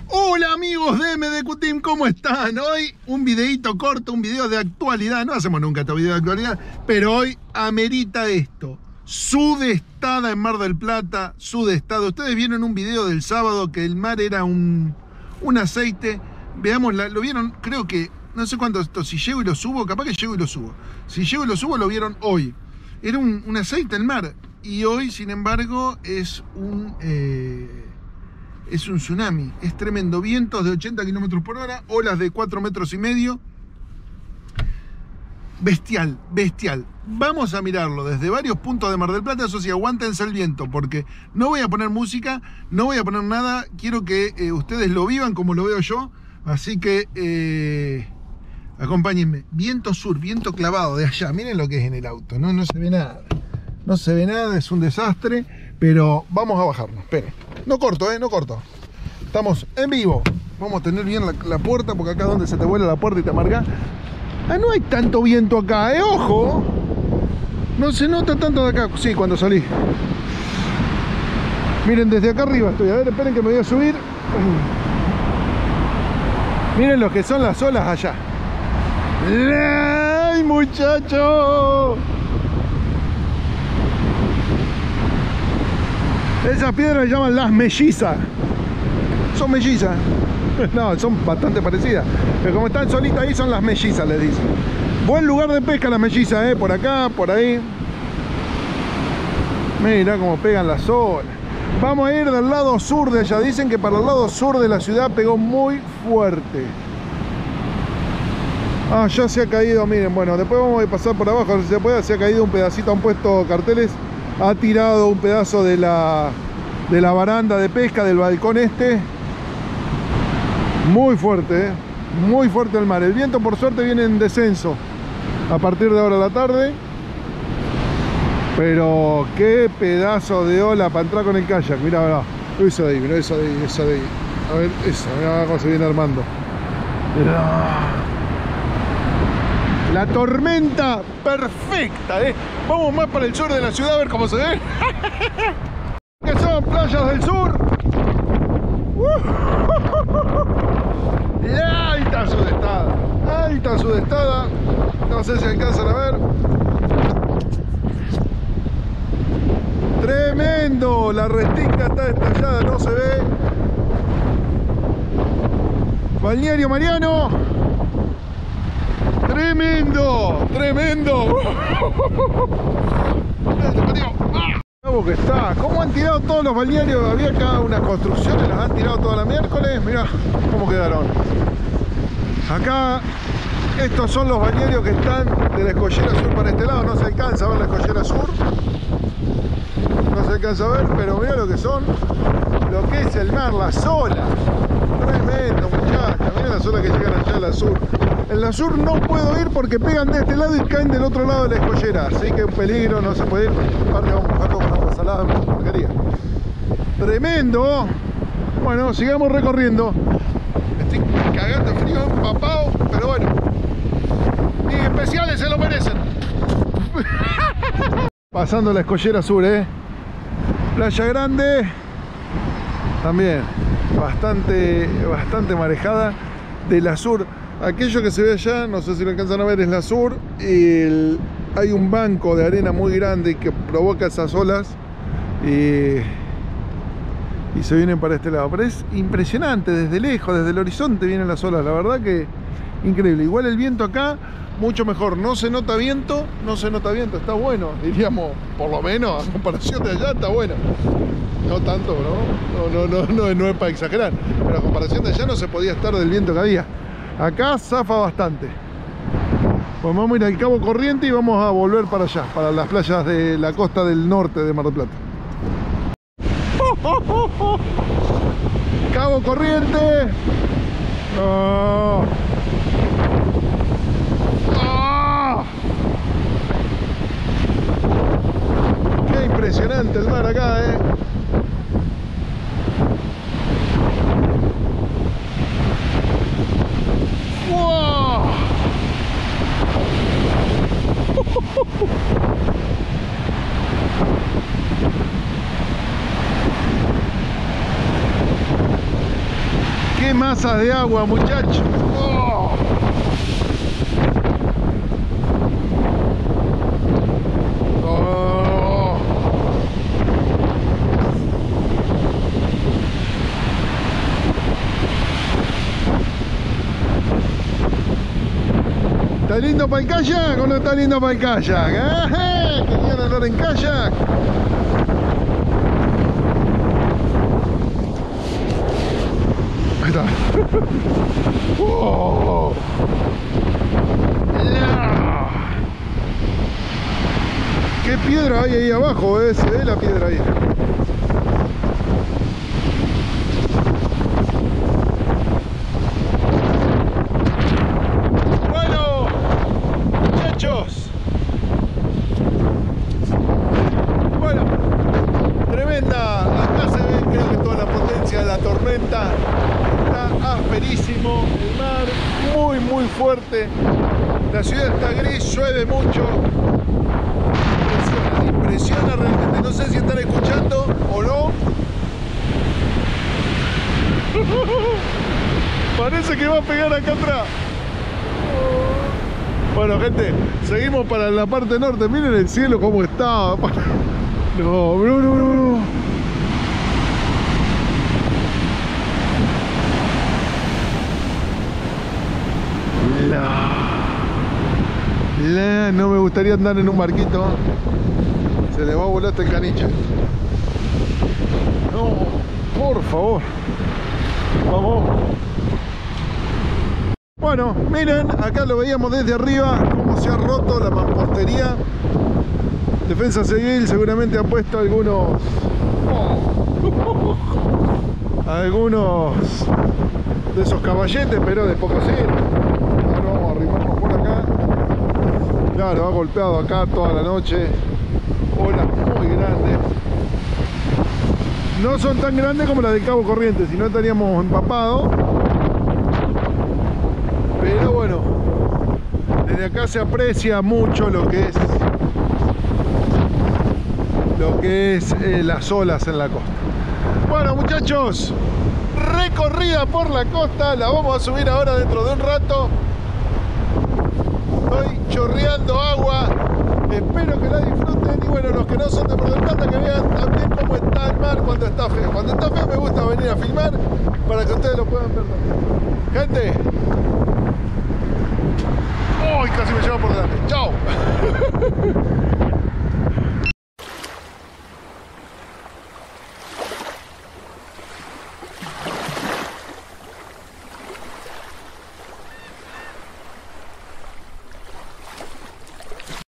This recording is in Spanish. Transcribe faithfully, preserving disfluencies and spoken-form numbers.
Hola amigos de M D Q Team, ¿cómo están? Hoy un videito corto, un video de actualidad. No hacemos nunca este video de actualidad, pero hoy amerita esto. Sudestada en Mar del Plata, sudestada. Ustedes vieron un video del sábado que el mar era un, un aceite. Veamos, la, lo vieron, creo que, no sé cuánto esto, si llego y lo subo, capaz que llego y lo subo. Si llego y lo subo, lo vieron hoy. Era un, un aceite el mar. Y hoy, sin embargo, es un... Eh, Es un tsunami, es tremendo. Vientos de ochenta kilómetros por hora, olas de cuatro metros y medio. Bestial, bestial. Vamos a mirarlo desde varios puntos de Mar del Plata. Eso sí, aguántense el viento, porque no voy a poner música, no voy a poner nada. Quiero que eh, ustedes lo vivan como lo veo yo. Así que eh, acompáñenme. Viento sur, viento clavado de allá. Miren lo que es en el auto, no, no se ve nada. No se ve nada, es un desastre. Pero vamos a bajarnos, esperen. No corto, eh, no corto. Estamos en vivo. Vamos a tener bien la, la puerta, porque acá es donde se te vuela la puerta y te amarga. Ah, no hay tanto viento acá, eh, ojo. No se nota tanto de acá. Sí, cuando salí. Miren, desde acá arriba estoy. A ver, esperen que me voy a subir. Miren lo que son las olas allá. ¡Ay, muchacho! Esas piedras se llaman las mellizas. Son mellizas. No, son bastante parecidas. Pero como están solitas ahí, son las mellizas, les dicen. Buen lugar de pesca las mellizas, ¿eh? Por acá, por ahí. Mira cómo pegan las olas. Vamos a ir del lado sur de allá. Dicen que para el lado sur de la ciudad pegó muy fuerte. Ah, ya se ha caído, miren. Bueno, después vamos a pasar por abajo, a ver si se puede. Se ha caído un pedacito, han puesto carteles. Ha tirado un pedazo de la, de la baranda de pesca del balcón este. Muy fuerte, ¿eh? Muy fuerte el mar. El viento por suerte viene en descenso a partir de ahora a la tarde. Pero qué pedazo de ola para entrar con el kayak. Mirá, mirá. Eso de ahí, mirá eso de ahí, eso de ahí. A ver, eso, mirá cómo se viene armando. Mirá. La tormenta perfecta, ¿eh? Vamos más para el sur de la ciudad a ver cómo se ve. ¿Qué son playas del sur? Y ahí está sudestada. Ahí está sudestada. No sé si alcanzan a ver. Tremendo. La restinga está estallada, no se ve. Balneario Mariano. Tremendo, tremendo. ¿Cómo que está? ¿Cómo han tirado todos los balnearios? Había acá unas construcciones, las han tirado toda la miércoles. Mirá cómo quedaron. Acá, estos son los balnearios que están de la escollera sur para este lado. No se alcanza a ver la escollera sur. No se alcanza a ver, pero mirá lo que son. Lo que es el mar, las olas. Tremendo, muchachos. Mirá las olas que llegan allá a la sur. En la sur no puedo ir porque pegan de este lado y caen del otro lado de la escollera. Así que un peligro, no se puede ir. Aparte vamos a bajarlo con agua salada, porquería. Tremendo. Bueno, sigamos recorriendo. Estoy cagando de frío, empapado, pero bueno. Mis especiales se lo merecen. Pasando la escollera sur, eh. Playa Grande. También bastante, bastante marejada. De la sur. Aquello que se ve allá, no sé si lo alcanzan a ver, es la sur. Y el, hay un banco de arena muy grande que provoca esas olas. Y, y se vienen para este lado. Pero es impresionante, desde lejos, desde el horizonte vienen las olas. La verdad que increíble. Igual el viento acá, mucho mejor. No se nota viento, no se nota viento. Está bueno, diríamos, por lo menos a comparación de allá está bueno. No tanto, ¿no? No, no, no, no, no es para exagerar. Pero a comparación de allá no se podía estar del viento que había. Acá zafa bastante. Pues vamos a ir al Cabo Corriente y vamos a volver para allá, para las playas de la costa del norte de Mar del Plata. ¡Oh, oh, oh, oh! Cabo Corriente. Oh. Oh. Qué impresionante el mar acá, eh. ¡Wow! qué masas de agua, muchachos. Oh. Oh. ¿Está lindo para el kayak o no está lindo para el kayak? ¿Eh? ¿Que tiene olor en kayak? Ahí está. Oh. Yeah. ¿Qué piedra hay ahí abajo? Eh? Se ve la piedra ahí. Bueno, muchachos. Bueno, tremenda. Acá se ve, creo que toda la potencia de la tormenta. Está asperísimo, el mar muy muy fuerte, la ciudad está gris, llueve mucho, impresiona, impresiona realmente, no sé si están escuchando o no. Parece que va a pegar acá atrás. Bueno gente, seguimos para la parte norte, miren el cielo cómo está. No, no, no, no, no. La, la, no me gustaría andar en un barquito. Se le va a volar este caniche. No, por favor. Vamos. Bueno, miren, acá lo veíamos desde arriba, cómo se ha roto la mampostería. Defensa Civil seguramente ha puesto algunos... algunos de esos caballetes, pero de poco sirve. Vamos a arrimarnos por acá. Claro, ha golpeado acá toda la noche. Olas muy grandes. No son tan grandes como las del Cabo Corrientes, si no estaríamos empapados. Pero bueno, desde acá se aprecia mucho lo que es lo que es eh, las olas en la costa. Bueno muchachos, recorrida por la costa, la vamos a subir ahora dentro de un rato. Estoy chorreando agua, espero que la disfruten y bueno, los que no son de Mar del Plata que vean también cómo está el mar cuando está feo. Cuando está feo me gusta venir a filmar para que ustedes lo puedan ver también. Gente, ¡uy! Casi me lleva por delante. ¡Chao!